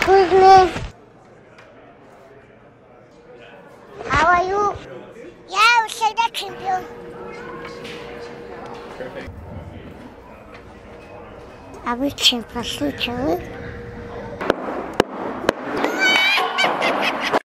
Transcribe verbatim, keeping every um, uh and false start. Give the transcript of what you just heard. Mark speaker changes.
Speaker 1: Excuse me. How are you? Yeah, I will say that champion.
Speaker 2: Perfect.
Speaker 1: I will champion,